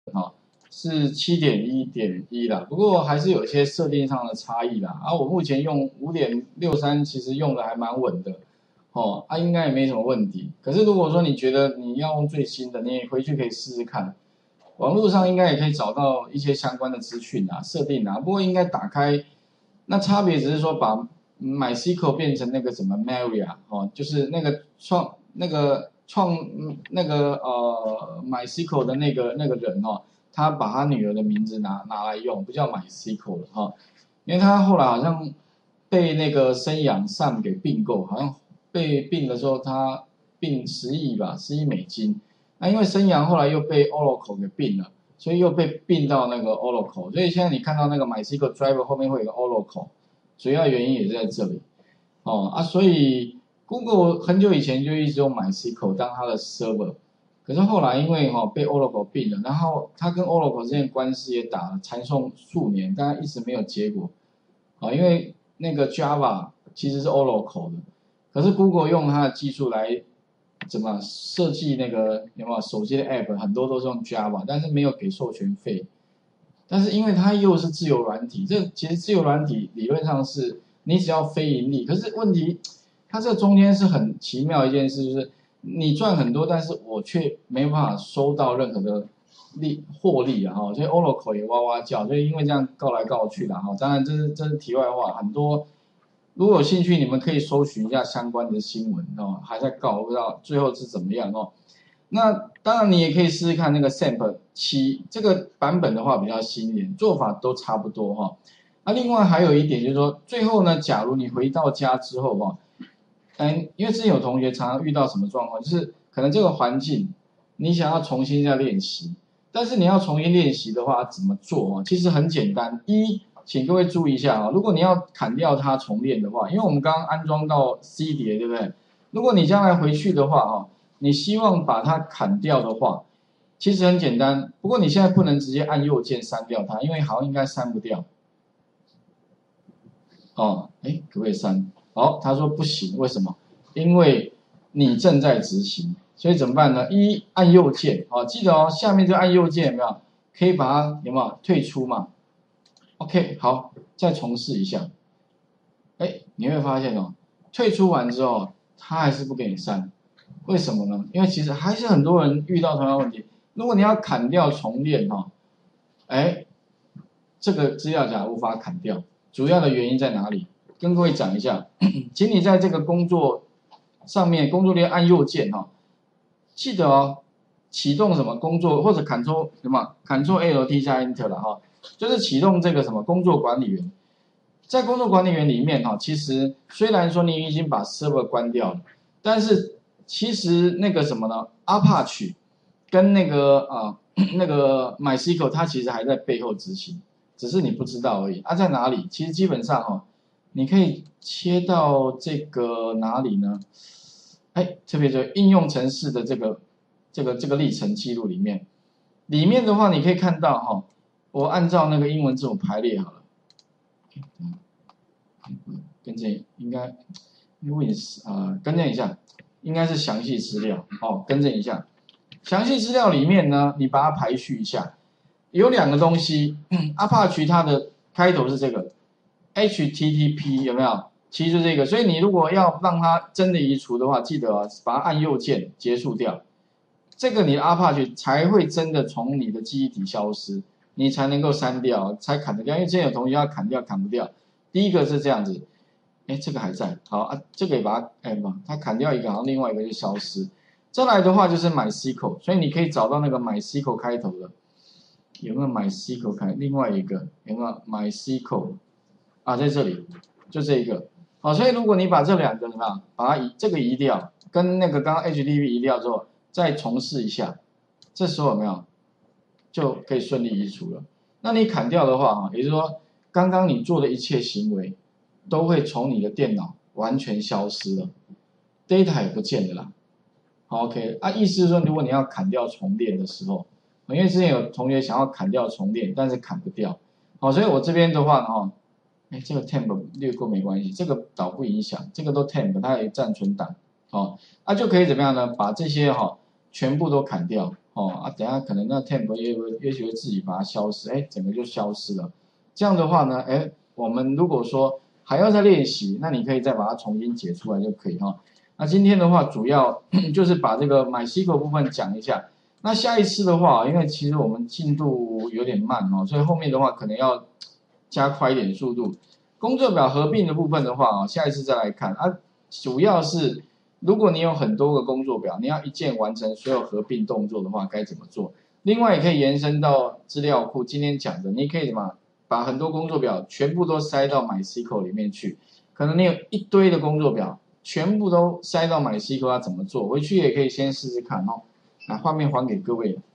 哈，是7.1.1啦，不过还是有一些设定上的差异啦。我目前用5.63，其实用的还蛮稳的，应该也没什么问题。可是如果说你觉得你要用最新的，你也回去可以试试看，网络上应该也可以找到一些相关的资讯啊、设定啊。不过应该打开，那差别只是说把MySQL 变成那个什么 Maria 就是那个MySQL 的那个人他把他女儿的名字拿来用，不叫 MySQL 了因为他后来好像被那个生养Sam 给并购，好像被并的时候他并10亿吧，10亿美金。那因为生阳后来又被 Oracle 给并了，所以又被并到那个 Oracle， 所以现在你看到那个 MySQL Driver 后面会有个 Oracle， 主要原因也是在这里所以 Google 很久以前就一直用 MySQL 当它的 server， 可是后来因为被 Oracle 并了，然后它跟 Oracle 之间的官司也打了缠讼数年，但一直没有结果因为那个 Java 其实是 Oracle 的，可是 Google 用它的技术来怎么设计那个有没有手机的 App， 很多都是用 Java， 但是没有给授权费。但是因为它又是自由软体，这其实自由软体理论上是你只要非盈利，可是问题它这中间是很奇妙一件事，就是你赚很多，但是我却没办法收到任何的获利所以 Oracle 也哇哇叫，就因为这样告来告去啦当然这是题外话，很多。如果有兴趣，你们可以搜寻一下相关的新闻还在告，不知道最后是怎么样那当然你也可以试试看那个 SAMP 7这个版本的话比较新一点，做法都差不多那另外还有一点就是说，最后呢，假如你回到家之后因为之前有同学常常遇到什么状况，就是可能这个环境你想要重新再练习，但是你要重新练习的话怎么做其实很简单，请各位注意一下如果你要砍掉它重练的话，因为我们刚刚安装到 C 碟，对不对？如果你将来回去的话你希望把它砍掉的话，其实很简单，不过你现在不能直接按右键删掉它，因为好像应该删不掉可不可以删？他说不行，为什么？因为你正在执行，所以怎么办呢？按右键记得下面就按右键有没有？可以把它有没有退出嘛？OK， 好，再重试一下。你会发现退出完之后，它还是不给你删，为什么呢？因为其实还是很多人遇到同样问题。如果你要砍掉重练这个资料夹无法砍掉，主要的原因在哪里？跟各位讲一下，请你在这个工作上面，工作列按右键记得启动什么工作或者 Ctrl+L T 加 Enter 了就是启动这个什么工作管理员。在工作管理员里面其实虽然说你已经把 server 关掉了，但是其实那个什么呢 ，Apache 跟那个那个 MySQL 它其实还在背后执行，只是你不知道而已在哪里？其实基本上你可以切到这个哪里呢？特别是应用程式的这个历程记录里面的话，你可以看到我按照那个英文字母排列好了。跟正应该更正一下，应该是详细资料更正一下，详细资料里面呢，你把它排序一下，有2个东西，Apache 它的开头是这个 HTTP 有没有？其实就这个，所以你如果要让它真的移除的话，记得把它按右键结束掉，这个你的 Apache 才会真的从你的记忆体消失，你才能够删掉，才砍得掉。因为之前有同学要砍掉砍不掉，第一个是这样子，这个还在，好这个也把它砍掉一个，然后另外一个就消失。再来的话就是 MySQL， 所以你可以找到那个 MySQL 开头的，有没有 MySQL 开？另外一个有没有 MySQL 在这里，就这一个。所以如果你把这2个把它这个移掉，跟那个刚刚 HTTP 移掉之后，再重试一下，这时候有没有就可以顺利移除了？那你砍掉的话也就是说，刚刚你做的一切行为都会从你的电脑完全消失了 ，data 也不见了啦。OK， 意思是说，如果你要砍掉重练的时候，因为之前有同学想要砍掉重练，但是砍不掉，所以我这边的话呢这个 temp 略过没关系，这个导不影响，这个都 temp 它也占存档就可以怎么样呢？把这些全部都砍掉等一下可能那 temp 也许会自己把它消失，整个就消失了。这样的话呢，我们如果说还要再练习，那你可以再把它重新解出来就可以哈。那今天的话，主要就是把这个 MySQL 部分讲一下。那下一次的话，因为其实我们进度有点慢哦，所以后面的话可能要加快一点速度。工作表合并的部分的话下一次再来看啊。主要是如果你有很多个工作表，你要一键完成所有合并动作的话，该怎么做？另外也可以延伸到资料库，今天讲的，你可以什么？把很多工作表全部都塞到 MySQL 里面去，可能你有一堆的工作表，全部都塞到 MySQL 要怎么做？回去也可以先试试看哦。画面还给各位。